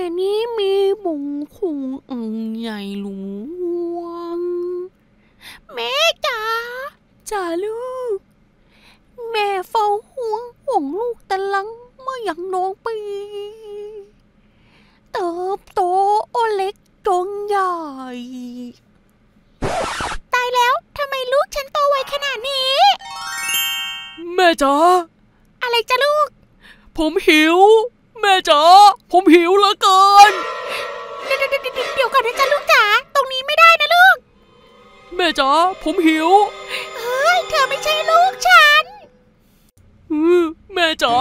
นี้มีบุงคุงอังใหญ่หลวงแม่จ๋าลูกแม่เฝ้าห่วงลูกตะลังเมื่อยังน้องปีเติบโตเล็กจนใหญ่ตายแล้วทำไมลูกฉันโตไวขนาดนี้แม่จ๋าอะไรจ้ะลูกผมหิวแม่จ๋าผมหิวเหลือเกินเดี๋ยวก่อนนะจ๊ะลูกจ๋าตรงนี้ไม่ได้นะลูกแม่จ๋าผมหิวเฮ้ยเธอไม่ใช่ลูกฉันแม่จ๋า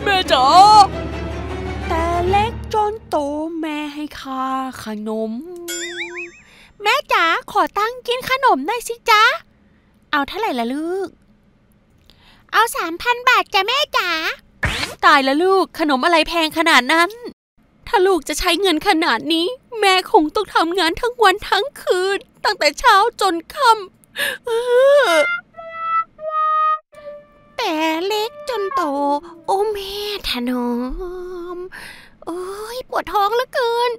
แต่เล็กจนโตแม่ให้ค่าขนมแม่จ๋าขอตังค์กินขนมหน่อยสิจ๊ะเอาเท่าไหร่ล่ะลูกเอา 3,000 บาทจ้ะแม่จ๋าตายแล้วลูกขนมอะไรแพงขนาดนั้นถ้าลูกจะใช้เงินขนาดนี้แม่คงต้องทำงานทั้งวันทั้งคืนตั้งแต่เช้าจนค่ำแต่เล็กจนโตโอ้แม่ถนอมโอ้ยปวดท้องเหลือเกิน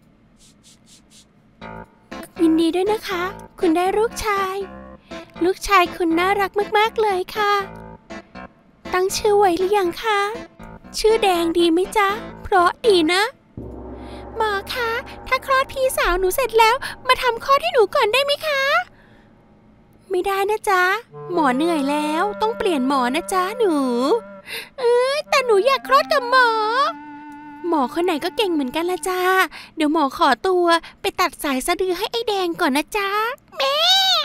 ยินดีด้วยนะคะคุณได้ลูกชายคุณน่ารักมากๆเลยค่ะตั้งชื่อไว้หรือยังคะชื่อแดงดีไหมจ๊ะเพราะดีนะหมอคะถ้าคลอดพี่สาวหนูเสร็จแล้วมาทำคลอดให้หนูก่อนได้ไหมคะไม่ได้นะจ๊ะหมอเหนื่อยแล้วต้องเปลี่ยนหมอนะจ๊ะหนูแต่หนูอยากคลอดกับหมอคนไหนก็เก่งเหมือนกันละจ้าเดี๋ยวหมอขอตัวไปตัดสายสะดือให้ไอ้แดงก่อนนะจ๊ะแม่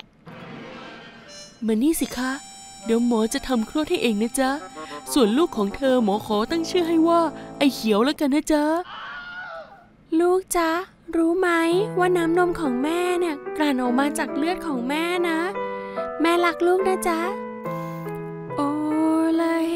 มานี่สิคะเดี๋ยวหมอจะทำคลอดให้เองนะจ๊ะส่วนลูกของเธอหมอขอตั้งชื่อให้ว่าไอ้เขียวแล้วกันนะจ๊ะลูกจ๊ะรู้ไหมว่าน้ำนมของแม่เนี่ยกลั่นออกมาจากเลือดของแม่นะแม่รักลูกนะจ๊ะโอละเฮ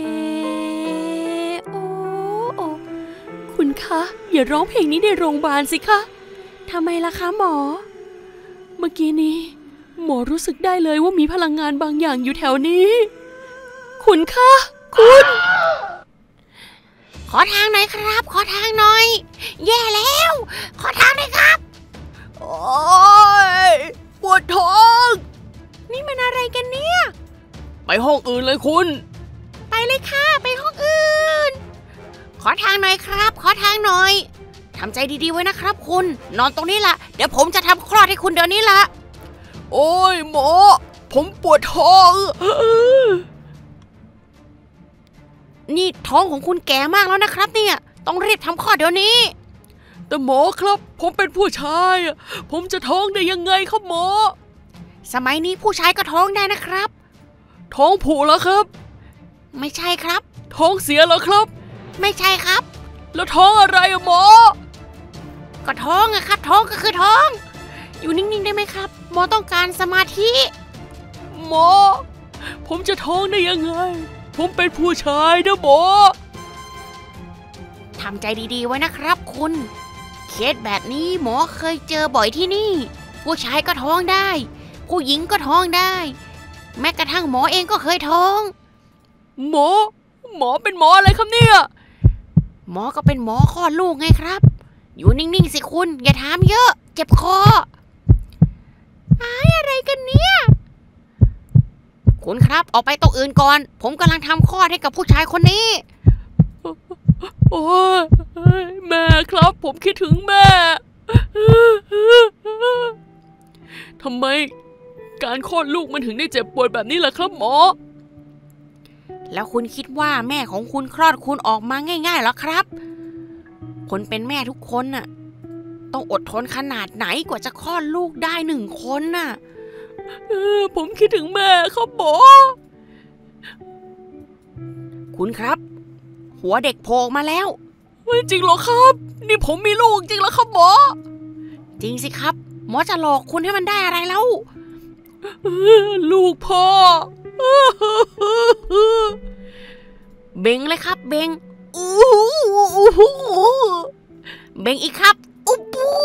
โอคุณคะอย่าร้องเพลงนี้ในโรงพยาบาลสิคะทำไมล่ะคะหมอเมื่อกี้นี้หมอรู้สึกได้เลยว่ามีพลังงานบางอย่างอยู่แถวนี้คุณคะคุณขอทางหน่อยครับขอทางหน่อยแย่แล้วขอทางหน่อยครับโอ๊ยปวดท้องนี่มันอะไรกันเนี่ยไปห้องอื่นเลยคุณไปเลยค่ะไปห้องอื่นขอทางหน่อยครับขอทางหน่อยทำใจดีๆไว้นะครับคุณนอนตรงนี้ละเดี๋ยวผมจะทำคลอดให้คุณเดี๋ยวนี้ละโอ้ยหมอผมปวดท้องนี่ท้องของคุณแก่มากแล้วนะครับเนี่ยต้องรีบทำคลอดเดี๋ยวนี้แต่หมอครับผมเป็นผู้ชายผมจะท้องได้ยังไงครับหมอสมัยนี้ผู้ชายก็ท้องได้นะครับท้องผูกแล้วครับไม่ใช่ครับท้องเสียแล้วครับไม่ใช่ครับแล้วท้องอะไรอะหมอก็ท้องอะครับท้องก็คือท้องอยู่นิ่งๆได้ไหมครับหมอต้องการสมาธิหมอผมจะท้องได้ยังไงผมเป็นผู้ชายนะหมอทำใจดีๆไว้นะครับคุณเคสแบบนี้หมอเคยเจอบ่อยที่นี่ผู้ชายก็ท้องได้ผู้หญิงก็ท้องได้แม้กระทั่งหมอเองก็เคยท้องหมอเป็นหมออะไรครับเนี่ยหมอก็เป็นหมอคลอดลูกไงครับอยู่นิ่งๆสิคุณอย่าถามเยอะเจ็บคออะไรกันเนี่ยคุณครับออกไปโต๊ะอื่นก่อนผมกำลังทำคลอดให้กับผู้ชายคนนี้โอ้ยแม่ครับผมคิดถึงแม่ทำไมการคลอดลูกมันถึงได้เจ็บปวดแบบนี้ล่ะครับหมอแล้วคุณคิดว่าแม่ของคุณคลอดคุณออกมาง่ายๆหรอครับคนเป็นแม่ทุกคนน่ะต้องอดทนขนาดไหนกว่าจะคลอดลูกได้1 คนน่ะผมคิดถึงแม่ครับหมอคุณครับหัวเด็กโผล่มาแล้วจริงเหรอครับนี่ผมมีลูกจริงเหรอครับหมอจริงสิครับหมอจะหลอกคุณให้มันได้อะไรแล้วลูกพ่อเบ่งเลยครับเบ่งเบ่งอีกครับอุ๊บ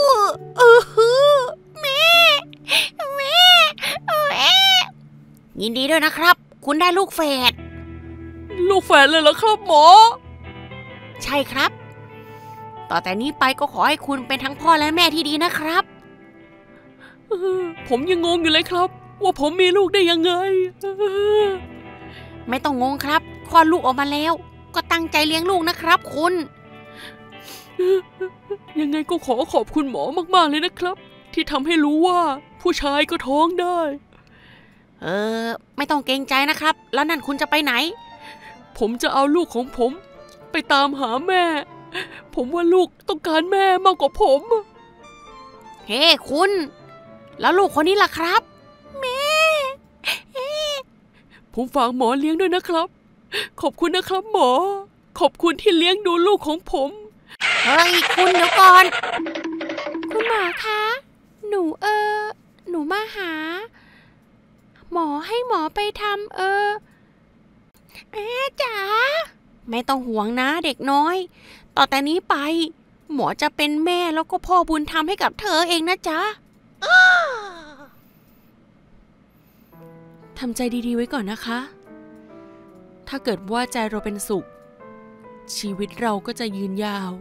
แม่ยินดีด้วยนะครับคุณได้ลูกแฝดลูกแฝดเลยเหรอครับหมอใช่ครับต่อแต่นี้ไปก็ขอให้คุณเป็นทั้งพ่อและแม่ที่ดีนะครับผมยังงงอยู่เลยครับว่าผมมีลูกได้ยังไงไม่ต้องงงครับคลอดลูกออกมาแล้วก็ตั้งใจเลี้ยงลูกนะครับคุณยังไงก็ขอบคุณหมอมากๆเลยนะครับที่ทำให้รู้ว่าผู้ชายก็ท้องได้ไม่ต้องเกรงใจนะครับแล้วนั่นคุณจะไปไหนผมจะเอาลูกของผมไปตามหาแม่ผมว่าลูกต้องการแม่มากกว่าผมเฮ้คุณแล้วลูกคนนี้ล่ะครับแม่ผมฝากหมอเลี้ยงด้วยนะครับขอบคุณนะครับหมอขอบคุณที่เลี้ยงดูลูกของผมเฮ้ยคุณเดี๋ยวก่อนคุณหมอคะหนูมาหาหมอให้หมอไปทำจ๋าไม่ต้องห่วงนะเด็กน้อยต่อแต่นี้ไปหมอจะเป็นแม่แล้วก็พ่อบุญธรรมให้กับเธอเองนะจ๊ะทำใจดีๆไว้ก่อนนะคะถ้าเกิดว่าใจเราเป็นสุขชีวิตเราก็จะยืนยาว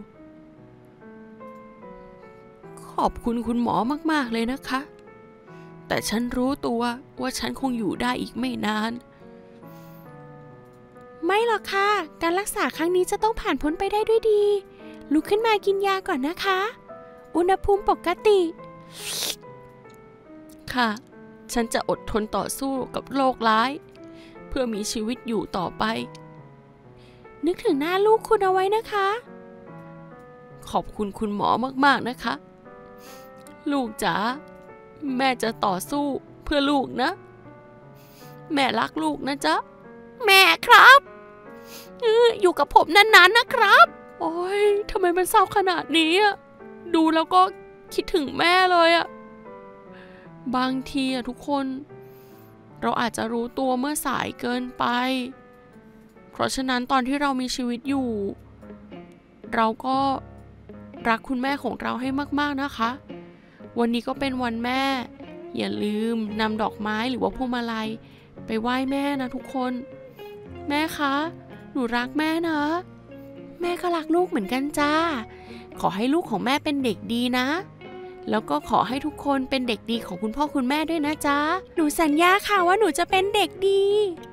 ขอบคุณคุณหมอมากๆเลยนะคะแต่ฉันรู้ตัวว่าฉันคงอยู่ได้อีกไม่นานไม่หรอกค่ะการรักษาครั้งนี้จะต้องผ่านพ้นไปได้ด้วยดีลุกขึ้นมากินยาก่อนนะคะอุณหภูมิปกติค่ะฉันจะอดทนต่อสู้กับโรคร้ายเพื่อมีชีวิตอยู่ต่อไปนึกถึงหน้าลูกคุณเอาไว้นะคะขอบคุณคุณหมอมากๆนะคะลูกจ๋าแม่จะต่อสู้เพื่อลูกนะแม่รักลูกนะจ๊ะแม่ครับอยู่กับผมนานๆนะครับโอ๊ยทำไมมันเศร้าขนาดนี้อะดูแล้วก็คิดถึงแม่เลยอะบางทีอะทุกคนเราอาจจะรู้ตัวเมื่อสายเกินไปเพราะฉะนั้นตอนที่เรามีชีวิตอยู่เราก็รักคุณแม่ของเราให้มากๆนะคะวันนี้ก็เป็นวันแม่อย่าลืมนำดอกไม้หรือว่าพวงมาลัยไปไหว้แม่นะทุกคนแม่คะหนูรักแม่นะแม่ก็รักลูกเหมือนกันจ้าขอให้ลูกของแม่เป็นเด็กดีนะแล้วก็ขอให้ทุกคนเป็นเด็กดีของคุณพ่อคุณแม่ด้วยนะจ๊ะหนูสัญญาค่ะว่าหนูจะเป็นเด็กดี